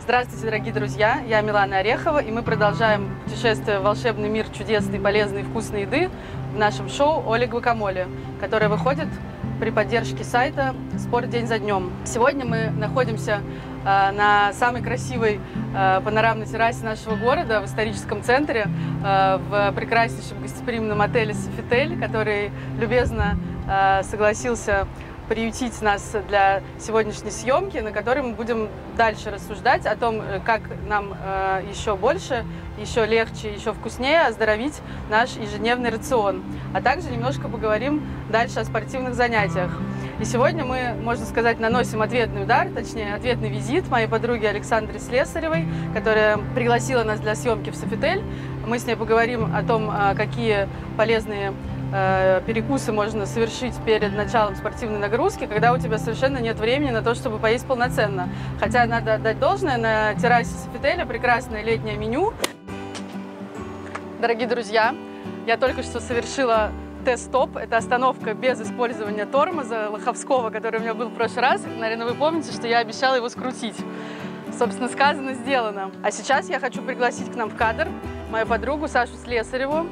Здравствуйте, дорогие друзья! Я Милана Орехова, и мы продолжаем путешествие в волшебный мир чудесной, полезной и вкусной еды в нашем шоу «Оля Гвакамоле», которое выходит при поддержке сайта «Спорт день за днем». Сегодня мы находимся на самой красивой панорамной террасе нашего города, в историческом центре, в прекраснейшем гостеприимном отеле «Софитель», который любезно согласился приютить нас для сегодняшней съемки, на которой мы будем дальше рассуждать о том, как нам еще больше, еще легче, еще вкуснее оздоровить наш ежедневный рацион. А также немножко поговорим дальше о спортивных занятиях. И сегодня мы, можно сказать, наносим ответный удар, точнее, ответный визит моей подруге Александре Слесаревой, которая пригласила нас для съемки в Софитель. Мы с ней поговорим о том, какие полезные перекусы можно совершить перед началом спортивной нагрузки, когда у тебя совершенно нет времени на то, чтобы поесть полноценно. Хотя надо отдать должное, на террасе Софителя прекрасное летнее меню. Дорогие друзья, я только что совершила тест-стоп. Это остановка без использования тормоза лоховского, который у меня был в прошлый раз. Наверное, вы помните, что я обещала его скрутить. Собственно, сказано, сделано. А сейчас я хочу пригласить к нам в кадр мою подругу Сашу Слесареву.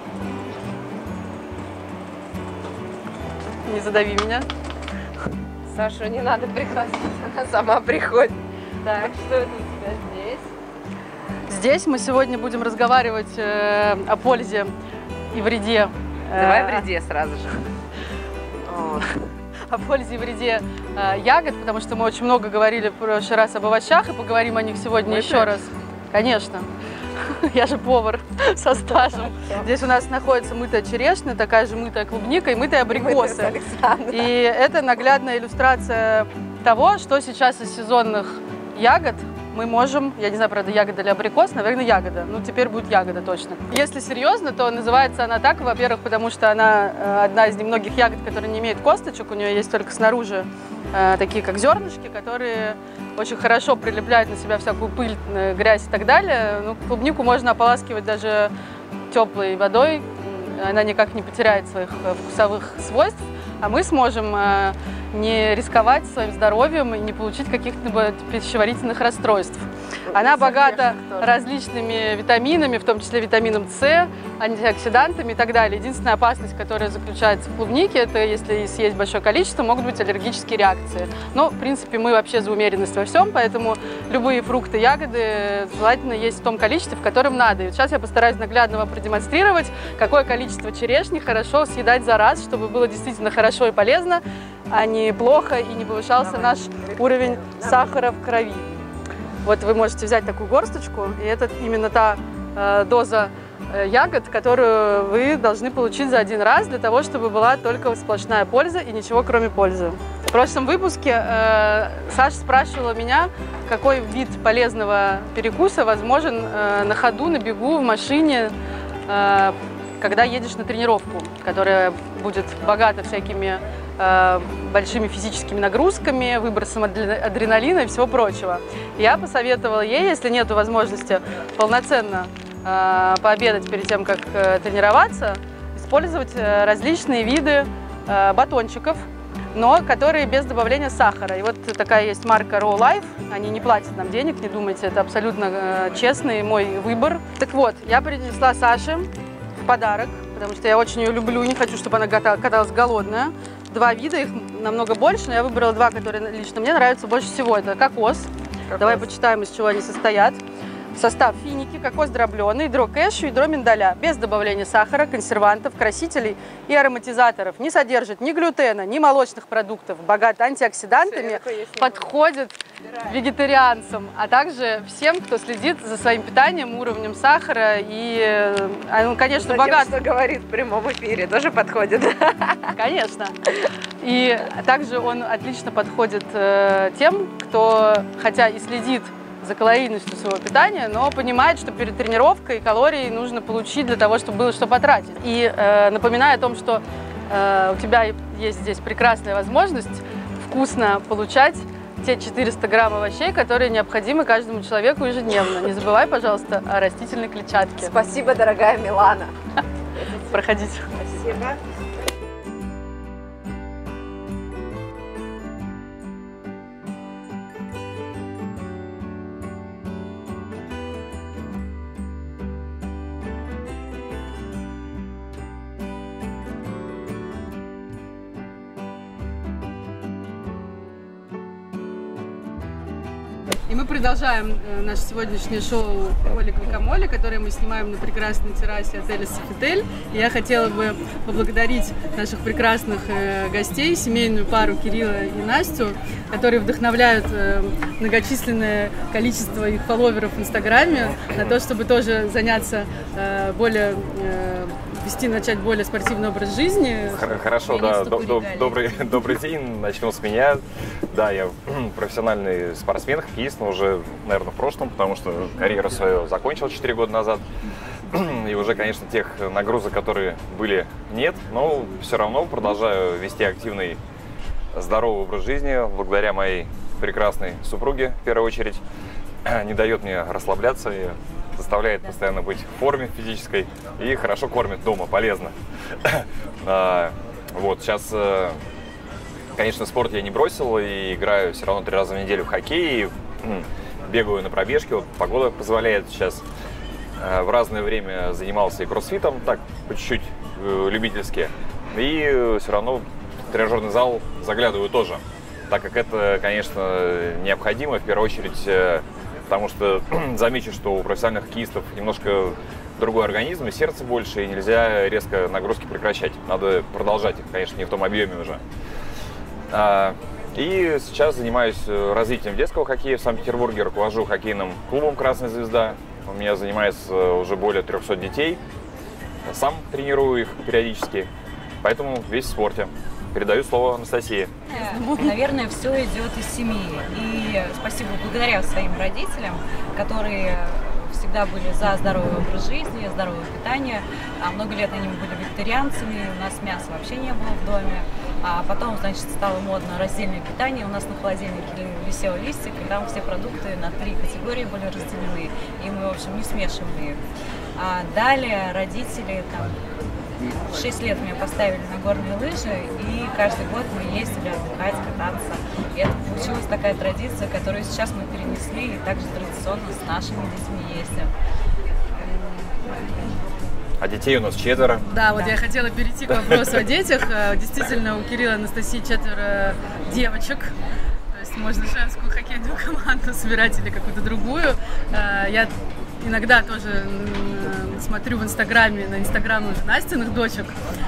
Не задави меня. Сашу не надо пригласить, она сама приходит. Так, что это у тебя здесь? Здесь мы сегодня будем разговаривать о пользе и вреде. Давай о вреде сразу же. О пользе и вреде ягод, потому что мы очень много говорили в прошлый раз об овощах, и поговорим о них сегодня еще раз. Конечно. Я же повар со стажем. Здесь у нас находится мытая черешня, такая же мытая клубника и мытые абрикосы. И это наглядная иллюстрация того, что сейчас из сезонных ягод мы можем, я не знаю, правда, ягода или абрикос, наверное, ягода. Ну, теперь будет ягода точно. Если серьезно, то называется она так, во-первых, потому что она одна из немногих ягод, которая не имеет косточек, у нее есть только снаружи такие, как зернышки, которые очень хорошо прилепляют на себя всякую пыль, грязь и так далее. Ну, клубнику можно ополаскивать даже теплой водой, она никак не потеряет своих вкусовых свойств, а мы сможем не рисковать своим здоровьем и не получить каких-либо пищеварительных расстройств. Она богата различными витаминами, в том числе витамином С, антиоксидантами и так далее. Единственная опасность, которая заключается в клубнике, это если съесть большое количество, могут быть аллергические реакции. Но, в принципе, мы вообще за умеренность во всем, поэтому любые фрукты, ягоды желательно есть в том количестве, в котором надо. И вот сейчас я постараюсь наглядно вам продемонстрировать, какое количество черешни хорошо съедать за раз, чтобы было действительно хорошо и полезно, а не плохо и не повышался наш уровень сахара в крови. Вот вы можете взять такую горсточку, и это именно та доза ягод, которую вы должны получить за один раз, для того, чтобы была только сплошная польза и ничего кроме пользы. В прошлом выпуске Саша спрашивала меня, какой вид полезного перекуса возможен на ходу, на бегу, в машине, когда едешь на тренировку, которая будет богата всякими большими физическими нагрузками, выбросом адреналина и всего прочего. Я посоветовала ей, если нет возможности полноценно пообедать перед тем, как тренироваться, использовать различные виды батончиков, но которые без добавления сахара. И вот такая есть марка Raw Life, они не платят нам денег, не думайте, это абсолютно честный мой выбор. Так вот, я принесла Саше в подарок, потому что я очень ее люблю, не хочу, чтобы она каталась голодная. Два вида, их намного больше, но я выбрала два, которые лично мне нравятся больше всего. Это кокос. Давай почитаем, из чего они состоят. Состав: финики, кокос дробленый, ядро кэшью, ядро миндаля. Без добавления сахара, консервантов, красителей и ароматизаторов. Не содержит ни глютена, ни молочных продуктов. Богат антиоксидантами, подходит вегетарианцам, а также всем, кто следит за своим питанием, уровнем сахара. И, ну, конечно, богат. Что говорит в прямом эфире, тоже подходит. Конечно. И также он отлично подходит тем, кто, хотя и следит за калорийностью своего питания, но понимает, что перед тренировкой калорий нужно получить для того, чтобы было что потратить. И напоминаю о том, что у тебя есть здесь прекрасная возможность вкусно получать те 400 грамм овощей, которые необходимы каждому человеку ежедневно. Не забывай, пожалуйста, о растительной клетчатке. Спасибо, дорогая Милана. Проходите. Спасибо. И мы продолжаем наше сегодняшнее шоу «Ролик Викамоле», которое мы снимаем на прекрасной террасе отеля «Софитель». И я хотела бы поблагодарить наших прекрасных гостей, семейную пару Кирилла и Настю, которые вдохновляют многочисленное количество их фолловеров в Инстаграме на то, чтобы тоже заняться начать более спортивный образ жизни. Хорошо, да. Добрый день. Начнем с меня. Да, я профессиональный спортсмен, хоккеист, но уже, наверное, в прошлом, потому что карьеру свою закончил 4 года назад. И уже, конечно, тех нагрузок, которые были, нет, но все равно продолжаю вести активный, здоровый образ жизни благодаря моей прекрасной супруге, в первую очередь. Не дает мне расслабляться и заставляет постоянно быть в форме физической и хорошо кормит дома, полезно. Вот, сейчас, конечно, спорт я не бросил и играю все равно 3 раза в неделю в хоккей, бегаю на пробежке, вот погода позволяет сейчас. В разное время занимался и кроссфитом, так, по чуть-чуть любительски, и все равно в тренажерный зал заглядываю тоже, так как это, конечно, необходимо, в первую очередь, потому что замечу, что у профессиональных хоккеистов немножко другой организм и сердце больше, и нельзя резко нагрузки прекращать. Надо продолжать их, конечно, не в том объеме уже. И сейчас занимаюсь развитием детского хоккея в Санкт-Петербурге, руковожу хоккейным клубом «Красная звезда». У меня занимается уже более 300 детей. Сам тренирую их периодически, поэтому весь в спорте. Передаю слово Анастасии. Наверное, все идет из семьи. И спасибо благодаря своим родителям, которые всегда были за здоровый образ жизни, здоровое питание. Много лет они были вегетарианцами, у нас мяса вообще не было в доме. А потом, значит, стало модно раздельное питание. У нас на холодильнике висел листик, и там все продукты на 3 категории были разделены. И мы, в общем, не смешивали их. А далее родители в 6 лет меня поставили на горные лыжи, и каждый год мы ездили отдыхать, кататься. И это получилась такая традиция, которую сейчас мы перенесли, и также традиционно с нашими детьми ездим. А детей у нас 4. Да, вот я хотела перейти к вопросу о детях. Действительно, у Кирилла и Анастасии 4 девочек. То есть можно женскую хоккейную команду собирать или какую-то другую. Я иногда тоже смотрю в Инстаграме, на Инстаграм уже Настиных дочек.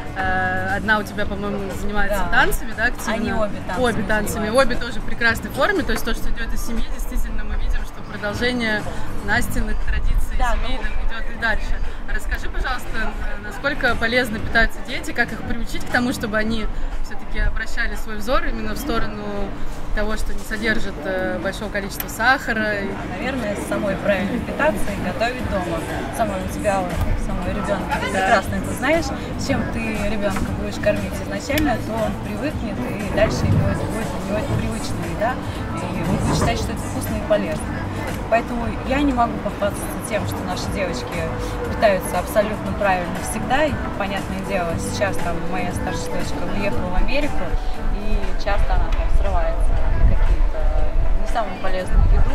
Одна у тебя, по-моему, занимается танцами, да, активно? Они обе танцами. Обе тоже в прекрасной форме. То есть то, что идет из семьи, действительно мы видим, что продолжение Настиных традиций семейных идет и дальше. Расскажи, пожалуйста, насколько полезно питаются дети, как их приучить к тому, чтобы они все-таки обращали свой взор именно в сторону того, что не содержит большого количества сахара. Наверное, самой правильно питаться и готовить дома. Самой ребенка, ты прекрасно это знаешь. Чем ты ребенка будешь кормить изначально, то он привыкнет, и дальше будет у него это привычная еда, и он будет считать, что это вкусно и полезно. Поэтому я не могу похвастаться тем, что наши девочки питаются абсолютно правильно всегда. И, понятное дело, сейчас там моя старшая дочка уехала в Америку, и часто она там срывается на какие-то не самую полезную еду,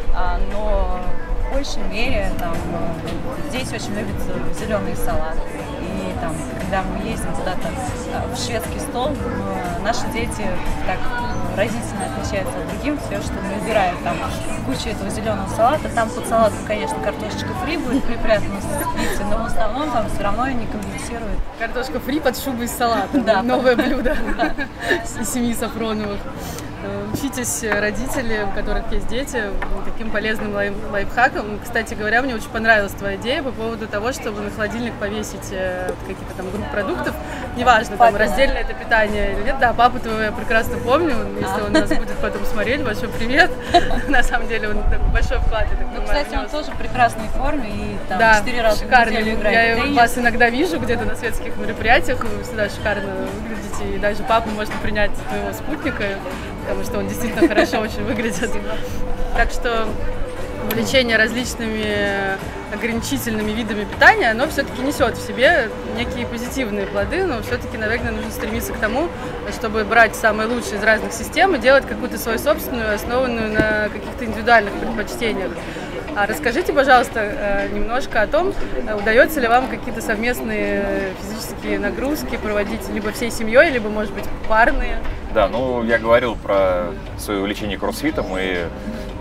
но в большей мере там дети очень любят зеленые салаты. И там, когда мы ездим куда-то в шведский стол, наши дети так разительно отличаются от других. Все, что мы выбираем там кучу этого зеленого салата, там под салатом, конечно, картошечка фри будет припрятана с но в основном там все равно они компенсируют. Картошка фри под шубой из салата. Да, новое блюдо семьи Сафроновых. Учитесь, родители, у которых есть дети, таким полезным лайфхаком. Кстати говоря, мне очень понравилась твоя идея по поводу того, чтобы на холодильник повесить какие-то там группы продуктов. Неважно, там раздельное это питание или нет. Да, папу твоего я прекрасно помню. Если он нас будет потом смотреть, большой привет. На самом деле он такой большой вклад. Ну, кстати, он тоже в прекрасной форме и там 4 раза в неделю играет. Я вас иногда вижу где-то на светских мероприятиях, вы всегда шикарно выглядите, и даже папу можно принять за твоего спутника, потому что он действительно хорошо очень выглядит. Так что увлечение различными ограничительными видами питания, оно все-таки несет в себе некие позитивные плоды, но все-таки, наверное, нужно стремиться к тому, чтобы брать самое лучшее из разных систем и делать какую-то свою собственную, основанную на каких-то индивидуальных предпочтениях. А расскажите, пожалуйста, немножко о том, удается ли вам какие-то совместные физические нагрузки проводить либо всей семьей, либо, может быть, парные? Да, ну я говорил про свое увлечение кроссфитом, и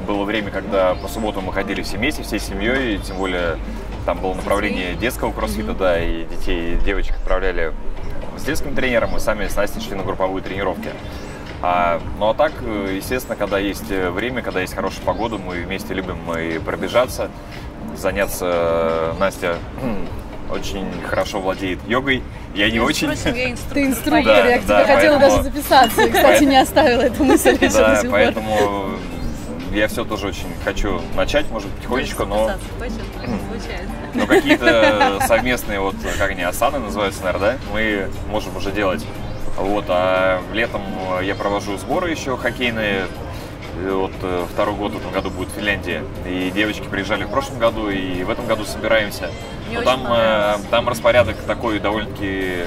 было время, когда по субботам мы ходили все вместе, всей семьей, тем более там было направление детского кроссфита, да, и детей, и девочек отправляли с детским тренером, и сами с Настей шли на групповые тренировки. Ну а так, естественно, когда есть время, когда есть хорошая погода, мы вместе любим и пробежаться, заняться. Настя очень хорошо владеет йогой, я не очень. Ты инструктор, я к тебе хотела даже записаться, и, кстати, не оставила эту мысль еще до сих пор. Поэтому я все тоже очень хочу начать, может, потихонечку, но... Но какие-то совместные, вот, как они, асаны называются, наверное, да, мы можем уже делать. Вот, а летом я провожу сборы еще хоккейные. Вот второй год в этом году будет в Финляндии. И девочки приезжали в прошлом году, и в этом году собираемся. Но там распорядок такой довольно-таки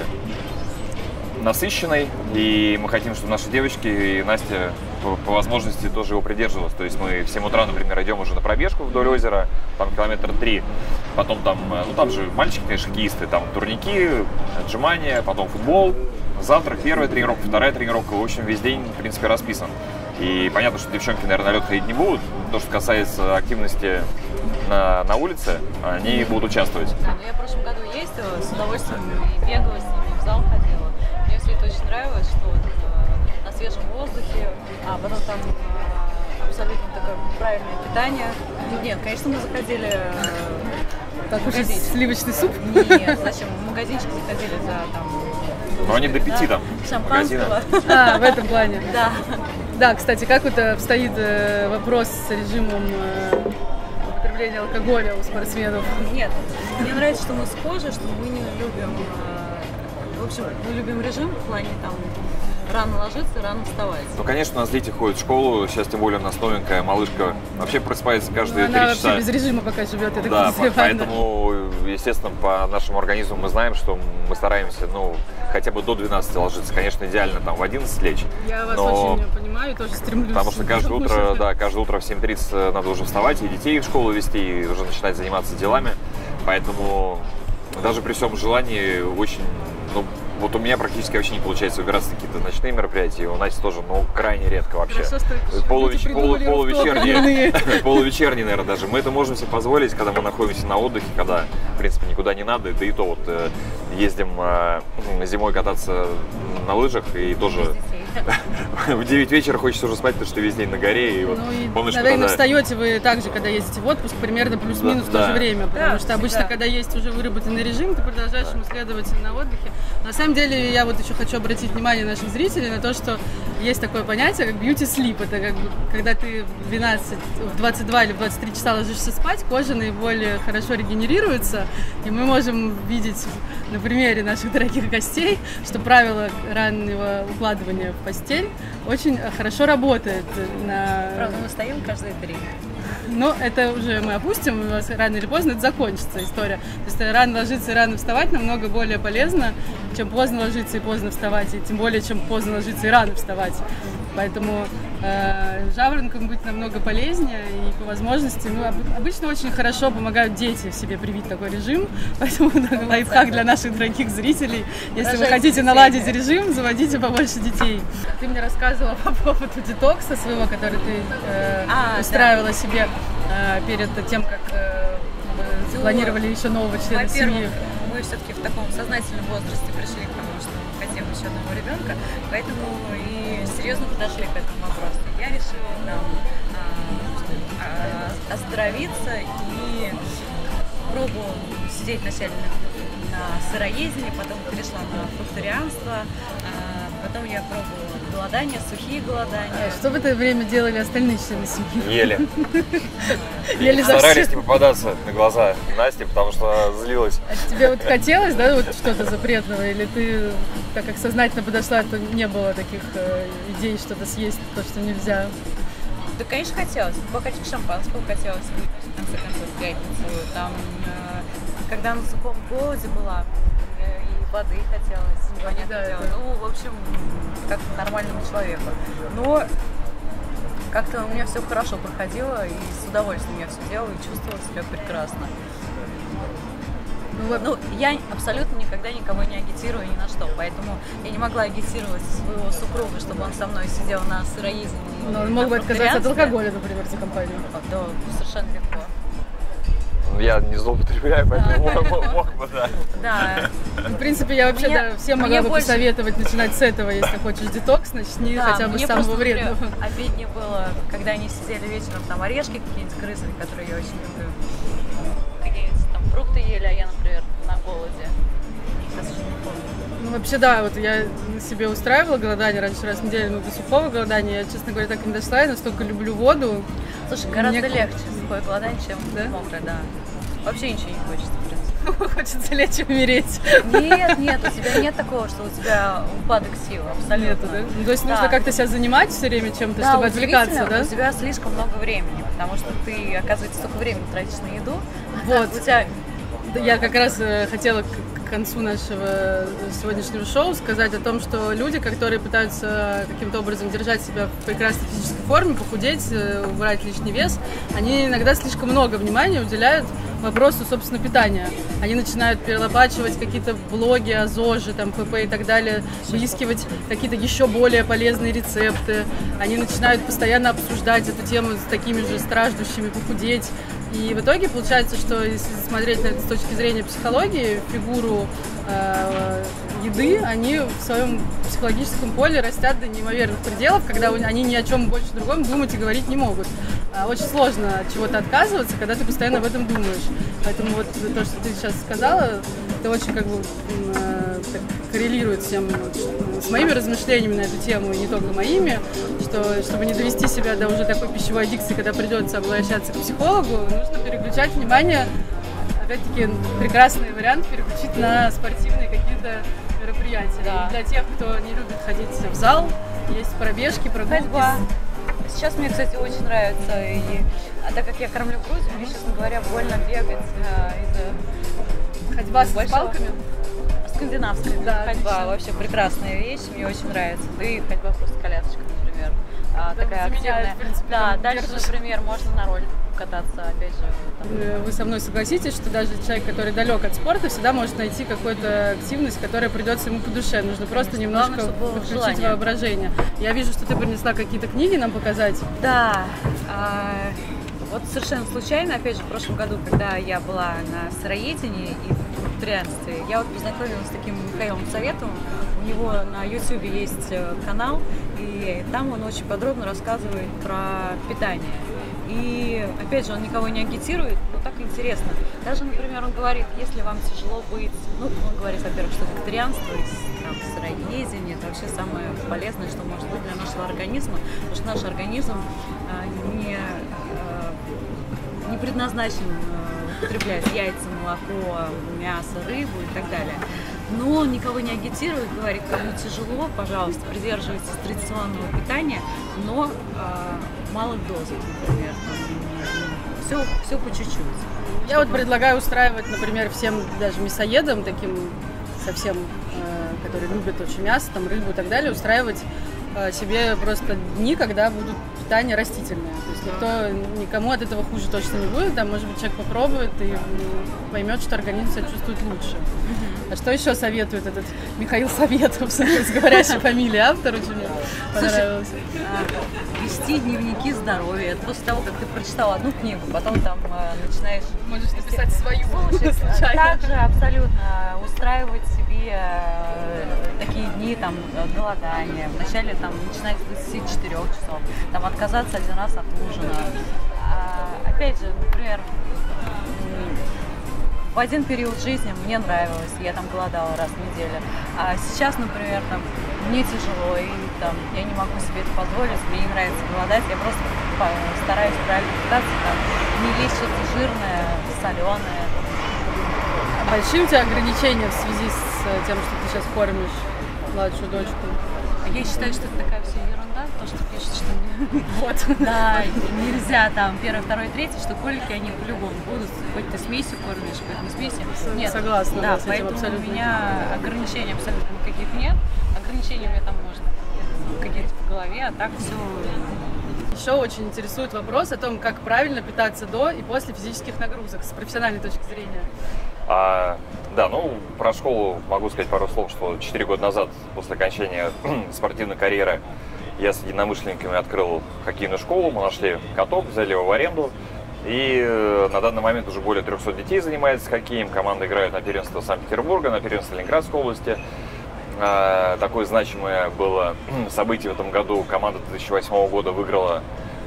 насыщенный. И мы хотим, чтобы наши девочки и Настя по возможности тоже его придерживалась. То есть мы в 7 утра, например, идем уже на пробежку вдоль озера, там километр 3. Потом там, там же мальчики, конечно, хоккеисты, там турники, отжимания, потом футбол. Завтра первая тренировка, вторая тренировка. В общем, весь день, в принципе, расписан. И понятно, что девчонки, наверное, на лед ходить не будут. То, что касается активности на улице, они будут участвовать. Да, но я в прошлом году ездила, с удовольствием и бегала с ними, в зал ходила. Мне все это очень нравилось, что вот, на свежем воздухе, а потом там абсолютно такое правильное питание. Нет, конечно, мы заходили покушать сливочный суп? Нет, зачем? В магазинчик заходили за там... Но они до 5 там. Шампанского. В этом плане. Да. Да, кстати, как вот обстоит вопрос с режимом употребления алкоголя у спортсменов? Нет, мне нравится, что мы схожи, что мы не любим, в общем, мы любим режим в плане там рано ложиться, рано вставать. Ну, конечно, у нас дети ходят в школу, сейчас тем более у нас новенькая малышка вообще просыпается каждые 3 часа. Она вообще без режима пока живет, я так да, подозреваю. Поэтому, естественно, по нашему организму мы знаем, что мы стараемся, хотя бы до 12 ложиться. Конечно, идеально там в 11 лечь. Я вас очень понимаю, тоже стремлюсь. Потому что каждое утро в 7:30 надо уже вставать и детей в школу везти, и уже начинать заниматься делами. Поэтому даже при всем желании очень, вот у меня практически вообще не получается выбираться на какие-то ночные мероприятия, у Насти тоже, крайне редко вообще. Полувечерние, наверное, даже. Мы это можем себе позволить, когда мы находимся на отдыхе, когда, в принципе, никуда не надо, да и то вот ездим зимой кататься на лыжах, и тоже в 9 вечера хочется уже спать, потому что весь день на горе. И вот, наверное, встаете вы также, когда ездите в отпуск, примерно плюс-минус в то же время, потому что обычно, когда есть уже выработанный режим, ты продолжаешь ему следовать на отдыхе. На самом деле, я вот еще хочу обратить внимание наших зрителей на то, что есть такое понятие, как beauty sleep. Это как бы, когда ты в 22 или в 23 часа ложишься спать, кожа наиболее хорошо регенерируется, и мы можем видеть на примере наших дорогих гостей, что правило раннего укладывания в постель очень хорошо работает. Правда, мы стоим каждые 3. Но это уже мы опустим, у нас рано или поздно это закончится история. То есть рано ложиться и рано вставать намного более полезно, чем поздно ложиться и поздно вставать, и тем более, чем поздно ложиться и рано вставать. Поэтому жаворонкам быть намного полезнее, и по возможности, обычно очень хорошо помогают дети в себе привить такой режим, поэтому лайфхак для наших дорогих зрителей. Если вы хотите наладить режим, заводите побольше детей. Ты мне рассказывала по поводу детокса своего, который ты устраивала себе перед тем, как планировали еще нового члена семьи. Мы все-таки в таком сознательном возрасте пришли к тому, что мы хотим еще одного ребенка, поэтому и серьезно подошли к этому вопросу. Я решила оздоровиться и пробовала сидеть вначале на сыроедении, потом перешла на фрукторианство, потом я пробовала голодание, сухие голодания. Что в это время делали остальные члены семьи? Ели. Старались не попадаться на глаза Насти, потому что злилась. А тебе вот хотелось, да, вот что-то запретного? Или ты, так как сознательно подошла, то не было таких идей что-то съесть, то, что нельзя? Да, конечно, хотелось. Бокальчик шампанского хотелось выпить, в конце концов, в пятницу. Там, когда на сухом голоде была, и воды хотелось, ничего не хотелось. В общем, как нормальному человеку. Но как-то у меня все хорошо проходило, и с удовольствием я все делала, и чувствовала себя прекрасно. Ну, я абсолютно никогда никого не агитирую ни на что, поэтому я не могла агитировать своего супруга, чтобы он со мной сидел на сыроедении. Но он мог бы отказаться от алкоголя, например, за компанию. Да, совершенно легко. Я не злоупотребляю, поэтому мог бы, да. Да. В принципе, я вообще всем могла бы посоветовать начинать с этого, если хочешь детокс, начни хотя бы с самого вредного. Обиднее было, когда они сидели вечером, там орешки какие-нибудь грызли, которые я очень люблю. Какие-нибудь там фрукты ели, а я, например, на голоде. Сейчас уже не помню. Ну, вообще, да, вот я себе устраивала голодание раньше раз в неделю, но до сухого голодания я, честно говоря, так и не дошла, я настолько люблю воду. Слушай, гораздо легче сухое голодание, чем мокрое, да. Вообще ничего не хочется, в принципе. Хочется лечь и умереть. Нет, у тебя нет такого, что у тебя упадок сил, абсолютно. Нету, да? Ну, то есть нужно как-то себя занимать все время чем-то, чтобы отвлекаться, да? У тебя слишком много времени, потому что ты, оказывается, столько времени тратишь на еду. Вот. У тебя... Я как раз хотела к концу нашего сегодняшнего шоу сказать о том, что люди, которые пытаются каким-то образом держать себя в прекрасной физической форме, похудеть, убрать лишний вес, они иногда слишком много внимания уделяют вопросу, собственно, питания. Они начинают перелопачивать какие-то блоги о ЗОЖе, там, ПП и так далее, выискивать какие-то еще более полезные рецепты. Они начинают постоянно обсуждать эту тему с такими же страждущими похудеть. И в итоге получается, что если смотреть на это с точки зрения психологии, фигуру еды, они в своем психологическом поле растят до неимоверных пределов, когда они ни о чем больше другом думать и говорить не могут. Очень сложно от чего-то отказываться, когда ты постоянно об этом думаешь. Поэтому вот то, что ты сейчас сказала, это очень как бы так коррелирует с моими размышлениями на эту тему, и не только моими, что чтобы не довести себя до уже такой пищевой аддикции, когда придется обращаться к психологу, нужно переключать внимание. Опять-таки, прекрасный вариант переключить на спортивные какие-то мероприятия. Да. Для тех, кто не любит ходить в зал, есть пробежки, прогулки. Ходьба. Сейчас мне, кстати, очень нравится. А так как я кормлю Грузию, мне, честно говоря, больно бегать из-за ходьба с палками. Скандинавская ходьба. Отлично. Вообще прекрасная вещь, мне очень нравится. Да и ходьба просто колясочка, например. Такая активная. Да, дальше, например, можно на ролике кататься, опять же. Там. Вы со мной согласитесь, что даже человек, который далек от спорта, всегда может найти какую-то активность, которая придется ему по душе. Нужно просто немножко подключить воображение. Я вижу, что ты принесла какие-то книги нам показать. Да. Вот совершенно случайно, опять же, в прошлом году, когда я была на сыроедении и в вегетарианстве, я вот познакомилась с таким Михаилом Советовым. У него на YouTube есть канал, и там он очень подробно рассказывает про питание. И, опять же, он никого не агитирует, но так интересно. Даже, например, он говорит, если вам тяжело быть... Ну, он говорит, во-первых, что вегетарианство, там, сыроедение, это вообще самое полезное, что может быть для нашего организма, потому что наш организм не предназначен употреблять яйца, молоко, мясо, рыбу и так далее. Но он никого не агитирует, говорит, кому тяжело, пожалуйста, придерживайтесь традиционного питания, но малых дозах, например. Все по чуть-чуть. Я вот предлагаю устраивать, например, всем даже мясоедам, таким совсем, которые любят очень мясо, там, рыбу и так далее, устраивать себе просто дни, когда будут питание растительное. То есть никому от этого хуже точно не будет. Да, может быть, человек попробует и поймет, что организм себя чувствует лучше. А что еще советует этот Михаил Советов, с говорящей фамилией, автор очень мне понравился? Вести дневники здоровья. Это после того, как ты прочитал одну книгу, потом там начинаешь... Можешь написать свою. Также абсолютно устраивать себе такие дни там голодания. Вначале там начинать с 24 часов, там отказаться один раз от ужина. Опять же, например, в один период жизни мне нравилось, я там голодала раз в неделю. А сейчас, например, там, мне тяжело, и там, я не могу себе это позволить, мне не нравится голодать, я просто стараюсь правильно питаться, там, не есть что-то жирное, соленое. А большие у тебя ограничения в связи с тем, что ты сейчас кормишь младшую дочку? Я считаю, что это такая вся ерунда, то, что пишут, что вот. Да, нельзя там первый, второй, третий, что колики они по-любому будут, хоть ты смесью кормишь, хоть не смесью. Нет, согласна. Да, с этим поэтому абсолютно. у меня ограничений абсолютно никаких нет. Ограничений у меня там может какие-то в голове, а так все. Еще очень интересует вопрос о том, как правильно питаться до и после физических нагрузок с профессиональной точки зрения. Да, ну, про школу могу сказать пару слов, что 4 года назад, после окончания спортивной карьеры, я с единомышленниками открыл хоккейную школу, мы нашли каток, взяли его в аренду. И на данный момент уже более 300 детей занимается хоккеем. Команда играет на первенство Санкт-Петербурга, на первенство Ленинградской области. Такое значимое было событие в этом году. Команда 2008 года выиграла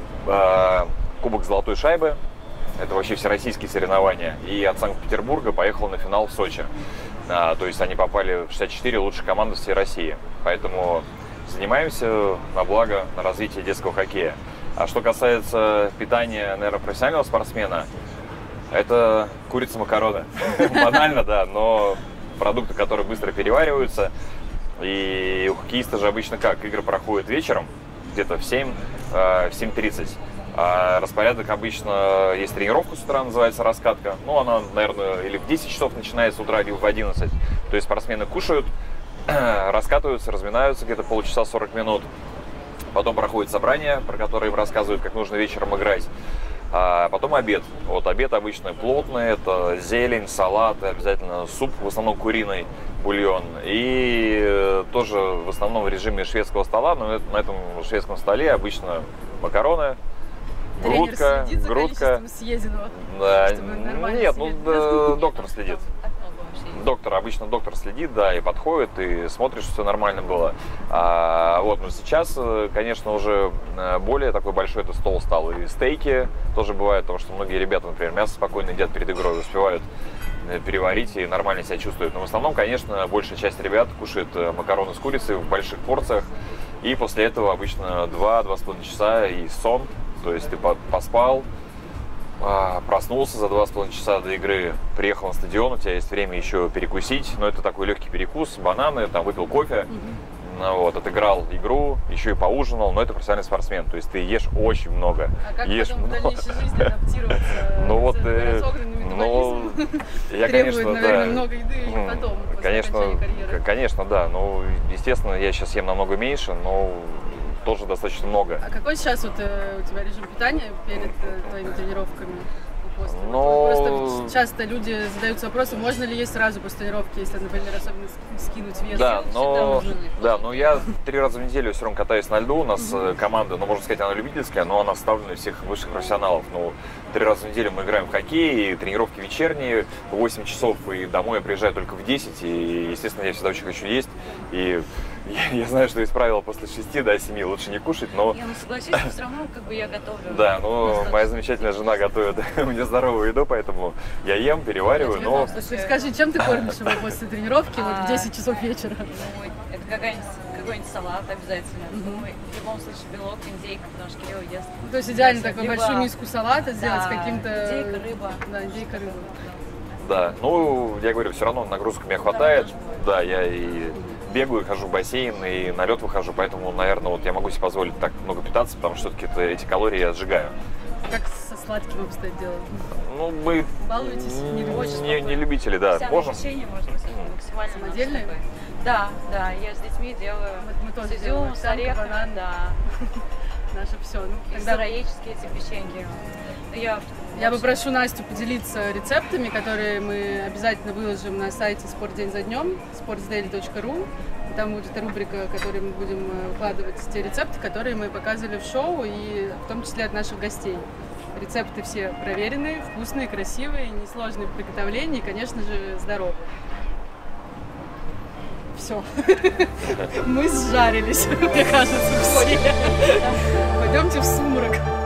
Кубок Золотой Шайбы. Это вообще всероссийские соревнования. И от Санкт-Петербурга поехал на финал в Сочи. То есть они попали в 64 лучшие команды всей России. Поэтому занимаемся на благо, на развитие детского хоккея. А что касается питания, наверное, профессионального спортсмена, это курица-макароны. Банально, да, но продукты, которые быстро перевариваются. И у хоккеиста же обычно как? Игры проходят вечером, где-то в 7:30. А распорядок обычно, есть тренировка с утра, называется раскатка. Ну, она, наверное, или в 10 часов начинается с утра, или в 11. То есть спортсмены кушают, раскатываются, разминаются где-то полчаса, 40 минут. Потом проходит собрание, про которое им рассказывают, как нужно вечером играть. А потом обед. Вот обед обычно плотный, это зелень, салат, обязательно суп, в основном куриный, бульон. И тоже в основном в режиме шведского стола, но на этом шведском столе обычно макароны, грудка. Съеденного, да, нет, ну доктор следит. Обычно доктор следит, да, и подходит, и смотрит, что все нормально было. Вот, но сейчас, конечно, уже более такой большой это стол стал. И стейки тоже бывают, потому что многие ребята, например, мясо спокойно едят перед игрой, успевают переварить и нормально себя чувствуют. Но в основном, конечно, большая часть ребят кушает макароны с курицей в больших порциях. И после этого обычно 2-2,5 часа и сон. То есть ты поспал, проснулся за 2,5 часа до игры, приехал на стадион, у тебя есть время еще перекусить, но это такой легкий перекус, бананы, там выпил кофе, вот, отыграл игру, еще и поужинал, но это профессиональный спортсмен, то есть ты ешь очень много. А как ешь потом много. в дальнейшей жизни адаптироваться? Ну вот, разогнанный метаболизм я, требует, конечно, наверное, да, много еды и потом, после окончания карьеры. Конечно, да, ну, естественно, я сейчас ем намного меньше, но тоже достаточно много. А какой сейчас вот, у тебя режим питания перед твоими тренировками? После? Но... Просто часто люди задаются вопросом, можно ли есть сразу после тренировки, если, например, особенно скинуть вес. Да, но я 3 раза в неделю все равно катаюсь на льду. У нас команда, ну, можно сказать, она любительская, но она вставлена из всех высших профессионалов. Ну, 3 раза в неделю мы играем в хоккей, и тренировки вечерние, в 8 часов, и домой я приезжаю только в 10, и, естественно, я всегда очень хочу есть. И я знаю, что есть правило после 6 до 7 лучше не кушать, но... Я согласюсь, но все равно как бы я готовлю. Да, но моя замечательная жена готовит мне здоровую еду, поэтому я ем, перевариваю, но... Скажи, чем ты кормишь его после тренировки вот в 10 часов вечера? Ну, это какой-нибудь салат обязательно. Ну, в любом случае белок, индейка, потому что Кирилл ест. То есть идеально такую большую миску салата сделать с каким-то... Индейка, рыба. Да, индейка, рыба. Да, ну, я говорю, все равно нагрузок мне хватает. Да, я и бегаю, хожу в бассейн, и на лед выхожу, поэтому, наверное, вот я могу себе позволить так много питаться, потому что все-таки эти калории я сжигаю. Как со сладким обстоит дело? Ну, мы балуетесь? Не любители, да. Можем. Можно максимально. Самодельные? Да, я с детьми делаю. Мы тоже с изюмом, с орехом, банан. да. Наше все. Ну, тогда сыроедческие эти печеньки. Я попрошу Настю поделиться рецептами, которые мы обязательно выложим на сайте «Спортдень за днем», sportsdaily.ru. Там будет рубрика, в которой мы будем выкладывать те рецепты, которые мы показывали в шоу, и в том числе от наших гостей. Рецепты все проверенные, вкусные, красивые, несложные в приготовлении и, конечно же, здоровые. Все. Мы сжарились, мне кажется, все. Пойдемте в сумрак.